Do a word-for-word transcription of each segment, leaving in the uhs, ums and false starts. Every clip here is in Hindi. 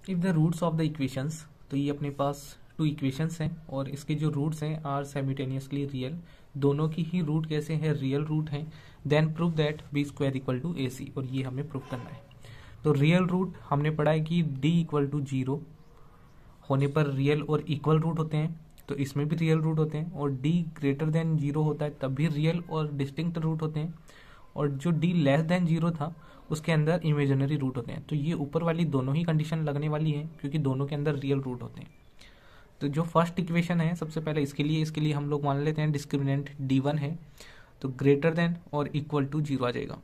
If the roots of the equations, तो ये अपने पास टू इक्वेशंस हैं और इसके जो रूट्स हैं आर साइमल्टेनियसली रियल, दोनों की ही रूट कैसे हैं, रियल रूट हैं। Then prove that B square equal to A C, और ये हमें प्रूव करना है। तो रियल रूट हमने पढ़ा है कि डी इक्वल टू जीरो होने पर रियल और इक्वल रूट होते हैं, तो इसमें भी रियल रूट होते हैं, और डी ग्रेटर देन जीरो होता है तब भी रियल और डिस्टिंक्ट रूट होते हैं, और जो डी लेस देन जीरो था उसके अंदर इमेजिनरी रूट होते हैं। तो ये ऊपर वाली दोनों ही कंडीशन लगने वाली है क्योंकि दोनों के अंदर रियल रूट होते हैं। तो जो फर्स्ट इक्वेशन है सबसे पहले इसके लिए इसके लिए हम लोग मान लेते हैं डिस्क्रिमिनेंट डी वन है, तो ग्रेटर देन और इक्वल टू जीरो आ जाएगा।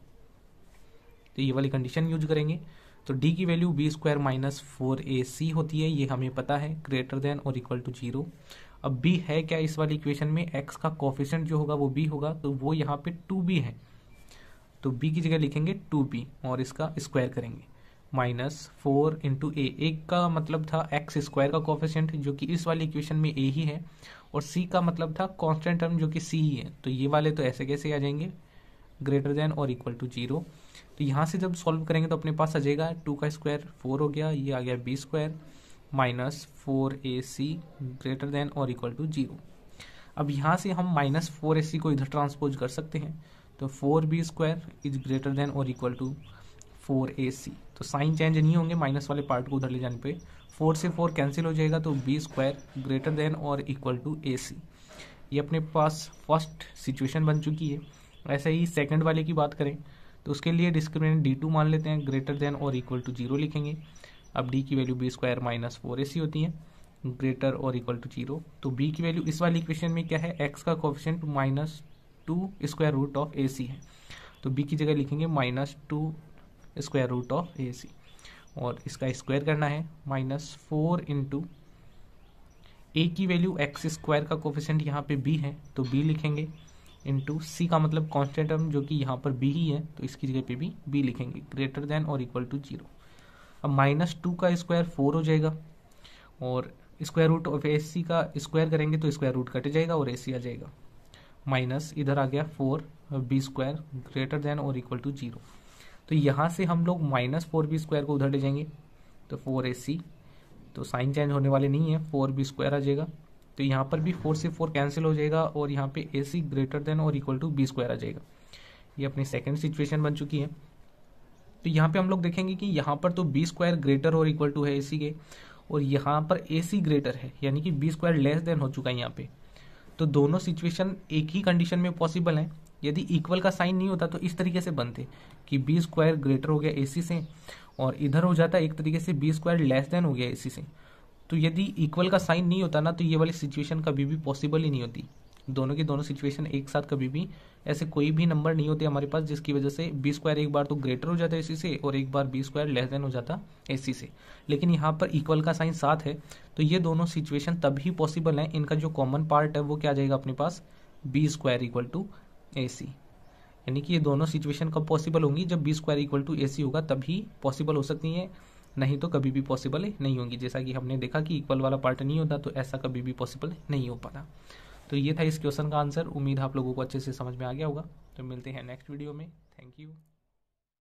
तो ये वाली कंडीशन यूज करेंगे। तो डी की value B square minus four A C होती है, ये हमें पता है, ग्रेटर देन और इक्वल टू जीरो। अब बी है क्या इस वाली इक्वेशन में, एक्स का कोफिशिएंट जो होगा वो बी होगा, तो वो यहाँ पे टू बी है, तो बी की जगह लिखेंगे टू बी और इसका स्क्वायर करेंगे। माइनस फोर इंटू ए, एक का मतलब था एक्स स्क्वायर का कोफिशिएंट जो कि इस वाली इक्वेशन में ए ही है, और सी का मतलब था कांस्टेंट टर्म जो कि सी ही है। तो ये वाले तो ऐसे कैसे आ जाएंगे, ग्रेटर देन और इक्वल टू जीरो। तो यहाँ से जब सॉल्व करेंगे तो अपने पास आ जाएगा टू का स्क्वायर फोर हो गया, ये आ गया B square minus four A C greater than और इक्वल टू जीरो। अब यहाँ से हम माइनस फोर ए सी को इधर ट्रांसपोज कर सकते हैं, तो four B square is greater than और equal to four A C. तो साइन चेंज नहीं होंगे माइनस वाले पार्ट को उधर ले जाने पे, फोर से फोर कैंसिल हो जाएगा, तो बी स्क्वायर ग्रेटर देन और इक्वल टू ए सी। ये अपने पास फर्स्ट सिचुएशन बन चुकी है। ऐसे ही सेकंड वाले की बात करें तो उसके लिए डिस्क्रिमिनेंट डी टू मान लेते हैं, ग्रेटर देन और इक्वल टू जीरो लिखेंगे। अब डी की value B square minus four A C होती है, ग्रेटर और इक्वल टू जीरो। तो बी की वैल्यू इस वाली इक्वेशन में क्या है, एक्स का coefficient minus two square root of A C है, तो बी की जगह लिखेंगे minus two square root of A C, और इसका स्क्वायर करना है। माइनस फोर इंटू ए की वैल्यू एक्स स्क्वायर का कोफिशिएंट यहाँ पे बी है, तो बी लिखेंगे, इंटू सी का मतलब कांस्टेंट टर्म जो कि यहाँ पर बी ही है, तो इसकी जगह पे भी बी लिखेंगे, ग्रेटर देन और इक्वल टू जीरो। अब माइनस टू का स्क्वायर फोर हो जाएगा, और square root of A C का स्क्वायर करेंगे तो स्क्वायर रूट कट जाएगा और ए सी आ जाएगा, माइनस इधर आ गया four B square greater than और इक्वल टू जीरो। तो यहाँ से हम लोग माइनस फोर बी स्क्वायर को उधर ले जाएंगे, तो फोर ए सी, तो साइन चेंज होने वाले नहीं है, फोर बी स्क्वायर आ जाएगा। तो यहाँ पर भी फोर से फोर कैंसिल हो जाएगा और यहाँ पे ए सी ग्रेटर देन और इक्वल टू बी स्क्वायर आ जाएगा। ये अपनी सेकंड सिचुएशन बन चुकी है। तो यहाँ पे हम लोग देखेंगे कि यहाँ पर तो बी स्क्वायर ग्रेटर और इक्वल टू है ए सी के, और यहाँ पर ए सी ग्रेटर है, यानी कि बी स्क्वायर लेस देन हो चुका है यहाँ पे। तो दोनों सिचुएशन एक ही कंडीशन में पॉसिबल है। यदि इक्वल का साइन नहीं होता तो इस तरीके से बनते कि बी स्क्वायर ग्रेटर हो गया ए सी से, और इधर हो जाता एक तरीके से बी स्क्वायर लेस देन हो गया ए सी से। तो यदि इक्वल का साइन नहीं होता ना तो ये वाली सिचुएशन कभी भी पॉसिबल ही नहीं होती। दोनों की दोनों सिचुएशन एक साथ कभी भी ऐसे कोई भी नंबर नहीं होते हमारे पास जिसकी वजह से बी स्क्वायर एक बार तो ग्रेटर हो जाता है एसी से और एक बार बी स्क्वायर लेस देन हो जाता एसी से। लेकिन यहाँ पर इक्वल का साइन साथ है, तो ये दोनों सिचुएशन तभी पॉसिबल है। इनका जो कॉमन पार्ट है वो क्या आ जाएगा अपने पास, B square equal to A C. यानी कि ये दोनों सिचुएशन कब पॉसिबल होंगी, जब B square equal to A C होगा तभी पॉसिबल हो सकती है, नहीं तो कभी भी पॉसिबल नहीं होंगी। जैसा कि हमने देखा कि इक्वल वाला पार्ट नहीं होता तो ऐसा कभी भी पॉसिबल नहीं हो पाता। तो ये था इस क्वेश्चन का आंसर। उम्मीद है आप लोगों को अच्छे से समझ में आ गया होगा। तो मिलते हैं नेक्स्ट वीडियो में। Thank you.